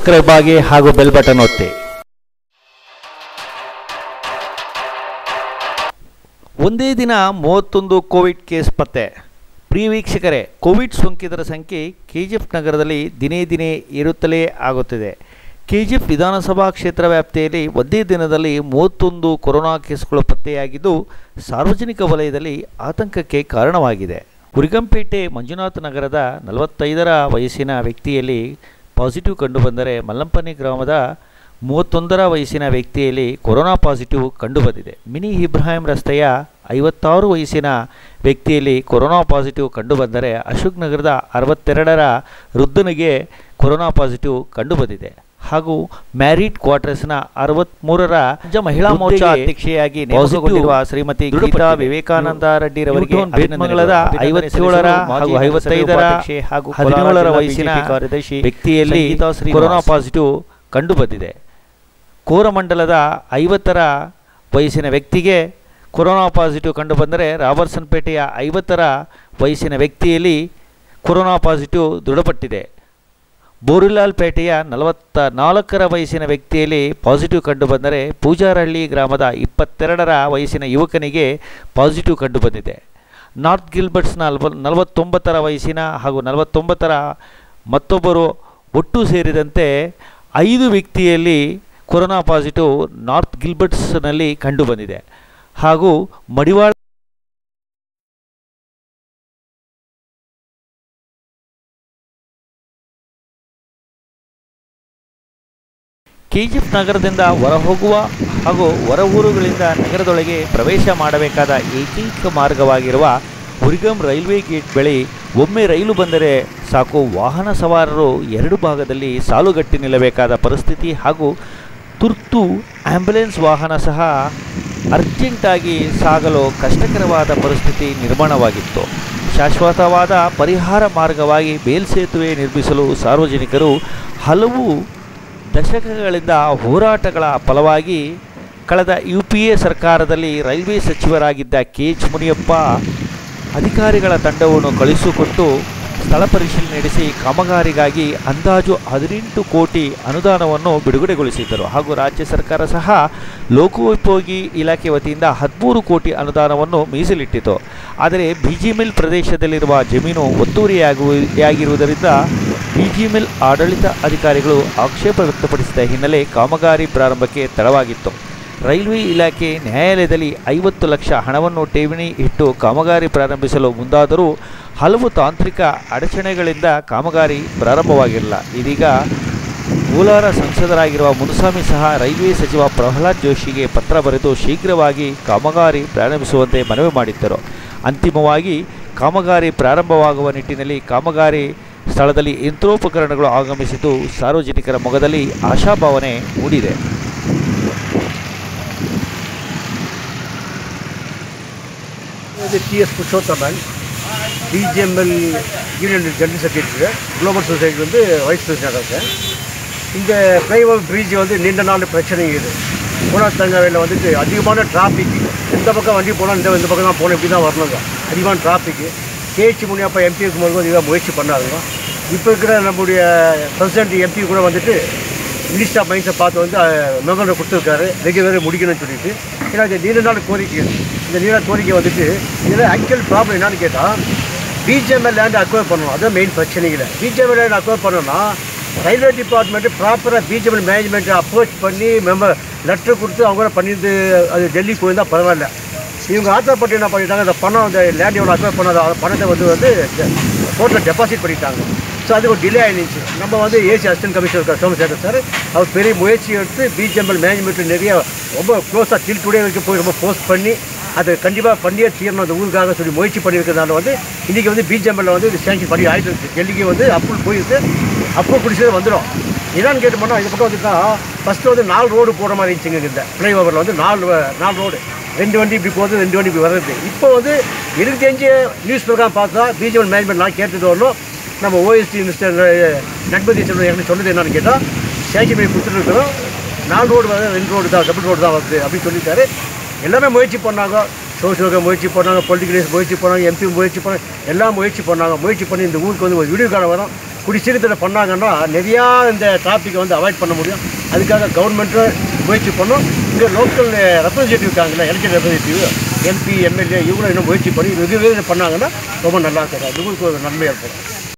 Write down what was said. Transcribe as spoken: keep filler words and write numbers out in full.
Subscribe ಆಗಿ ಹಾಗೂ bell button ಒತ್ತಿ. ಒಂದೇ ದಿನ ಮೂವತ್ತೊಂದು ಕೋವಿಡ್ ಕೇಸ್ ಪತ್ತೆ. ಪ್ರಿಯ ವೀಕ್ಷಕರೇ, ಕೋವಿಡ್ ಸೋಂಕಿತರ ಸಂಖ್ಯೆ ಕೆಜಿಎಫ್ ನಗರದಲ್ಲಿ ದಿನೇ ದಿನೇ ಏರುತ್ತಲೇ ಆಗುತ್ತಿದೆ. ಕೆಜಿಎಫ್ ವಿಧಾನಸಭಾ ಕ್ಷೇತ್ರ ವ್ಯಾಪ್ತಿಯಲ್ಲಿ ಒಂದೇ ದಿನದಲ್ಲಿ ಮೂವತ್ತೊಂದು ಕೊರೋನಾ ಕೇಸ್ಗಳು ಪತ್ತೆಯಾಗಿದ್ದು ಸಾರ್ವಜನಿಕ ವಲಯದಲ್ಲಿ ಆತಂಕಕ್ಕೆ ಕಾರಣವಾಗಿದೆ. ಉರಿಗಂಪೇಟೆ ಮಂಜುನಾಥ ನಗರದ ನಲವತ್ತೈದರ ವಯಸ್ಸಿನ ವ್ಯಕ್ತಿಯಲ್ಲಿ ಪಾಸಿಟಿವ್ ಕಂಡುಬಂದರೆ ಮಲ್ಲಂಪನಿ ಗ್ರಾಮದ ಮೂವತ್ತೊಂದರ ವಯಸ್ಸಿನ ವ್ಯಕ್ತಿಯಲ್ಲಿ ಕೊರೋನಾ ಪಾಸಿಟಿವ್ ಕಂಡುಬಂದಿದೆ. ಮಿನಿ ಇಬ್ರಾಹಿಂ ರಸ್ತೆಯ ಐವತ್ತಾರು ವಯಸ್ಸಿನ ವ್ಯಕ್ತಿಯಲ್ಲಿ ಕೊರೋನಾ ಪಾಸಿಟಿವ್ ಕಂಡುಬಂದರೆ ಅಶೋಕ್ ನಗರದ ಅರವತ್ತೆರಡರ ವೃದ್ಧನಿಗೆ ಕೊರೋನಾ ಪಾಸಿಟಿವ್ ಕಂಡುಬಂದಿದೆ. ಹಾಗೂ ಮ್ಯಾರಿಡ್ ಕ್ವಾರ್ಟರ್ಸ್ನ ಅರವತ್ಮೂರರ ರಾಜ್ಯ ಮಹಿಳಾ ಮೋರ್ಚಾ ಅಧ್ಯಕ್ಷೆಯಾಗಿ ನೇಮಕಗೊಂಡಿರುವ ಶ್ರೀಮತಿ ಗೀತಾ ವಿವೇಕಾನಂದ ರೆಡ್ಡಿರವರಿಗೆ ಬೇತ್ಮಂಗಲದ ಐವತ್ತೇಳರ ಹಾಗೂ ಐವತ್ತೈದರ ಹಾಗೂ ಹದಿನೇಳರ ವಯಸ್ಸಿನ ಕಾರ್ಯದರ್ಶಿ ವ್ಯಕ್ತಿಯಲ್ಲಿ ಕೊರೋನಾ ಪಾಸಿಟಿವ್ ಕಂಡುಬಂದಿದೆ. ಕೋರಮಂಡಲದ ಐವತ್ತರ ವಯಸ್ಸಿನ ವ್ಯಕ್ತಿಗೆ ಕೊರೋನಾ ಪಾಸಿಟಿವ್ ಕಂಡುಬಂದರೆ ರಾಬರ್ಸನ್ಪೇಟೆಯ ಐವತ್ತರ ವಯಸ್ಸಿನ ವ್ಯಕ್ತಿಯಲ್ಲಿ ಕೊರೋನಾ ಪಾಸಿಟಿವ್ ದೃಢಪಟ್ಟಿದೆ. ಬೋರಿಲಾಲ್ ಪೇಟೆಯ ನಲವತ್ತ ನಾಲ್ಕರ ವಯಸ್ಸಿನ ವ್ಯಕ್ತಿಯಲ್ಲಿ ಪಾಸಿಟಿವ್ ಕಂಡುಬಂದರೆ ಪೂಜಾರಹಳ್ಳಿ ಗ್ರಾಮದ ಇಪ್ಪತ್ತೆರಡರ ವಯಸ್ಸಿನ ಯುವಕನಿಗೆ ಪಾಸಿಟಿವ್ ಕಂಡುಬಂದಿದೆ. ನಾರ್ತ್ ಗಿಲ್ಬರ್ಟ್ಸ್ನ ನಲವತ್ತೊಂಬತ್ತರ ವಯಸ್ಸಿನ ಹಾಗೂ ನಲವತ್ತೊಂಬತ್ತರ ಮತ್ತೊಬ್ಬರು ಒಟ್ಟು ಸೇರಿದಂತೆ ಐದು ವ್ಯಕ್ತಿಯಲ್ಲಿ ಕೊರೋನಾ ಪಾಸಿಟಿವ್ ನಾರ್ತ್ ಗಿಲ್ಬರ್ಟ್ಸ್ನಲ್ಲಿ ಕಂಡುಬಂದಿದೆ. ಹಾಗೂ ಮಡಿವಾಳ ಕೆಜಿಎಫ್ ನಗರದಿಂದ ಹೊರಹೋಗುವ ಹಾಗೂ ಹೊರ ಊರುಗಳಿಂದ ನಗರದೊಳಗೆ ಪ್ರವೇಶ ಮಾಡಬೇಕಾದ ಏಕೈಕ ಮಾರ್ಗವಾಗಿರುವ ಉರಿಗಂ ರೈಲ್ವೆ ಗೇಟ್ ಬಳಿ ಒಮ್ಮೆ ರೈಲು ಬಂದರೆ ಸಾಕು ವಾಹನ ಸವಾರರು ಎರಡು ಭಾಗದಲ್ಲಿ ಸಾಲುಗಟ್ಟಿ ನಿಲ್ಲಬೇಕಾದ ಪರಿಸ್ಥಿತಿ ಹಾಗೂ ತುರ್ತು ಆಂಬ್ಯುಲೆನ್ಸ್ ವಾಹನ ಸಹ ಅರ್ಜೆಂಟಾಗಿ ಸಾಗಲು ಕಷ್ಟಕರವಾದ ಪರಿಸ್ಥಿತಿ ನಿರ್ಮಾಣವಾಗಿತ್ತು. ಶಾಶ್ವತವಾದ ಪರಿಹಾರ ಮಾರ್ಗವಾಗಿ ಮೇಲ್ಸೇತುವೆ ನಿರ್ಮಿಸಲು ಸಾರ್ವಜನಿಕರು ಹಲವು ದಶಕಗಳಿಂದ ಹೋರಾಟಗಳ ಫಲವಾಗಿ ಕಳೆದ ಯು ಪಿ ಎ ಸರ್ಕಾರದಲ್ಲಿ ರೈಲ್ವೆ ಸಚಿವರಾಗಿದ್ದ ಕೆ ಎಚ್ ಮುನಿಯಪ್ಪ ಅಧಿಕಾರಿಗಳ ತಂಡವನ್ನು ಕಳುಹಿಸಿಕೊಟ್ಟು ಸ್ಥಳ ಪರಿಶೀಲನೆ ನಡೆಸಿ ಕಾಮಗಾರಿಗಾಗಿ ಅಂದಾಜು ಹದಿನೆಂಟು ಕೋಟಿ ಅನುದಾನವನ್ನು ಬಿಡುಗಡೆಗೊಳಿಸಿದ್ದರು. ಹಾಗೂ ರಾಜ್ಯ ಸರ್ಕಾರ ಸಹ ಲೋಕೋಪಯೋಗಿ ಇಲಾಖೆ ವತಿಯಿಂದ ಹದಿಮೂರು ಕೋಟಿ ಅನುದಾನವನ್ನು ಮೀಸಲಿಟ್ಟಿತು. ಆದರೆ ಬಿಜಿಮಿಲ್ ಪ್ರದೇಶದಲ್ಲಿರುವ ಜಮೀನು ಒತ್ತುವರಿಯಾಗಿರುವುದರಿಂದ ಬಿಜಿಮಿಲ್ ಆಡಳಿತ ಅಧಿಕಾರಿಗಳು ಆಕ್ಷೇಪ ವ್ಯಕ್ತಪಡಿಸಿದ ಹಿನ್ನೆಲೆ ಕಾಮಗಾರಿ ಪ್ರಾರಂಭಕ್ಕೆ ತಡವಾಗಿತ್ತು. ರೈಲ್ವೆ ಇಲಾಖೆ ನ್ಯಾಯಾಲಯದಲ್ಲಿ ಐವತ್ತು ಲಕ್ಷ ಹಣವನ್ನು ಠೇವಣಿ ಇಟ್ಟು ಕಾಮಗಾರಿ ಪ್ರಾರಂಭಿಸಲು ಮುಂದಾದರೂ ಹಲವು ತಾಂತ್ರಿಕ ಅಡಚಣೆಗಳಿಂದ ಕಾಮಗಾರಿ ಪ್ರಾರಂಭವಾಗಿರಲಿಲ್ಲ. ಇದೀಗ ಕೋಲಾರ ಸಂಸದರಾಗಿರುವ ಮುನುಸ್ವಾಮಿ ಸಹ ರೈಲ್ವೆ ಸಚಿವ ಪ್ರಹ್ಲಾದ್ ಜೋಶಿಗೆ ಪತ್ರ ಬರೆದು ಶೀಘ್ರವಾಗಿ ಕಾಮಗಾರಿ ಪ್ರಾರಂಭಿಸುವಂತೆ ಮನವಿ ಮಾಡಿದ್ದರು. ಅಂತಿಮವಾಗಿ ಕಾಮಗಾರಿ ಪ್ರಾರಂಭವಾಗುವ ನಿಟ್ಟಿನಲ್ಲಿ ಕಾಮಗಾರಿ ಸ್ಥಳದಲ್ಲಿ ಯಂತ್ರೋಪಕರಣಗಳು ಆಗಮಿಸಿದ್ದು ಸಾರ್ವಜನಿಕರ ಮೊಗದಲ್ಲಿ ಆಶಾಭಾವನೆ ಮೂಡಿದೆ. T S Purushothaman BGML union general secretary global society வந்து வைஸ் பிரசிடென்ட் இருக்கேன். இந்த ஃப்ளைஓவர் பிரிட்ஜ் வந்து நீண்ட நாள் பிரச்சனை இது. பூனாத்தங்காவையில் வந்துட்டு அதிகமான டிராஃபிக். எந்த பக்கம் வண்டி போனால் இந்த இந்த பக்கம் தான் போகணும், இப்படி தான் வரணுங்க. அதிகமான டிராஃபிக்கு. கேஎச் முனியப்பா எம்பி இருக்கும்போது இதாக முயற்சி பண்ணாருங்க. இப்போ இருக்கிற நம்முடைய பிரசிடென்ட் எம்பி கூட வந்துட்டு மினிஸ்டர் ஆஃப் மைன்ஸை பார்த்து வந்து மெமோரண்டை கொடுத்துருக்காரு, ரெகுலராக முடிக்கணும்னு சொல்லிட்டு. ஏன்னா இது நீண்ட நாள் கோரிக்கை. இந்த நீண்ட கோரிக்கை வந்துட்டு இதில் ஆக்சுவல் ப்ராப்ளம் என்னன்னு கேட்டால் பிஜிஎம்எல் லேண்ட் அக்வயர் பண்ணணும். அதுதான் மெயின் பிரச்சனைகளை. பிஜிஎம்எல் லேண்ட் அக்வயர் பண்ணணும்னா ரயில்வே டிபார்ட்மெண்ட்டு ப்ராப்பராக பிஜிஎம்எல் மேனேஜ்மெண்ட்டை அப்ரோச் பண்ணி மெம்பர் லெட்டர் கொடுத்து அவங்க பண்ணிட்டு அது டெல்லி போயிருந்தால் பரவாயில்ல. இவங்க ஆத்திரப்பட்டு என்ன பண்ணிட்டாங்க, அந்த பணம் அந்த லேண்ட் எவ்வளோ அக்வயர் பண்ணாத பணத்தை வந்து வந்து கோர்ட்டில் டெபாசிட் பண்ணிட்டாங்க. ஸோ அது ஒரு டிலே ஆகிடுச்சு. நம்ம வந்து AC assistant commissioner Somashekar sir அவர் பெரிய முயற்சி எடுத்து பிஜிஎம்எல் மேனேஜ்மெண்ட்டு நிறைய ரொம்ப க்ளோஸாக டில் டுடே வரைக்கும் போய் ரொம்ப போஸ்ட் பண்ணி அது கண்டிப்பாக பண்ணியே தீரணும் அந்த ஊருக்காக சொல்லி முயற்சி பண்ணியிருக்கிறதால வந்து இன்றைக்கி வந்து பிஜிஎம்எல்ல வந்து இது சேங்ஷன் பண்ணி ஆகிட்டு இருக்குது. டெல்லிக்கு வந்து அப்ரூவல் போயிருக்கு. அப்ரூவல் பிடிச்சது வந்துடும். என்னன்னு கேட்டோம்னா இந்த பக்கம் வந்துட்டா ஃபஸ்ட்டு வந்து நாலு ரோடு போகிற மாதிரி இருந்துச்சுங்க. இந்த ஃப்ளைஓவரில் வந்து நாலு நாலு ரோடு, ரெண்டு வண்டி இப்படி போகுது, ரெண்டு வண்டி இப்படி வர்றது. இப்போ வந்து எனக்கு தெரிஞ்ச நியூஸ் பிரகாரம் பார்த்தா பிஜிஎம்எல் மேனேஜ்மெண்ட் நான் கேட்டது வரணும், நம்ம ஓஎஸ்டி மினிஸ்டர் நட்பதி செல்வன் எனக்கு சொன்னது என்னன்னு கேட்டால் சேங்ஷன் பண்ணி கொடுத்துருக்கிறோம். நாலு ரோடு வருது, ரெண்டு ரோடு தான், டபுள் ரோடு தான் வருது அப்படின்னு சொல்லிட்டாரு. எல்லாமே முயற்சி பண்ணாங்க. சோசியல் முயற்சி பண்ணாங்க, பொலிட்டிக்கல்ஸ் முயற்சி பண்ணாங்க, எம்பி முயற்சி பண்ணாங்க, எல்லாம் முயற்சி பண்ணாங்க. முயற்சி பண்ணி இந்த ஊருக்கு வந்து ஒரு விடிவு காலம் வரும். குடி சீக்கிரத்தில் பண்ணாங்கன்னா நிறையா இந்த டிராஃபிக்கை வந்து அவாய்ட் பண்ண முடியும். அதுக்காக கவர்மெண்ட்டு முயற்சி பண்ணோம். இங்கே லோக்கல் ரெப்ரஸன்டேட்டிவ் இருக்காங்களா, எலெக்டட் ரெப்ரஸன்டேட்டிவ், எம்பி, எம்எல்ஏ இவங்களும் இன்னும் முயற்சி பண்ணி இதுவே பண்ணாங்கன்னா ரொம்ப நல்லா இருக்கும். அதுக்கு ஒரு நன்மை ஏற்படும்.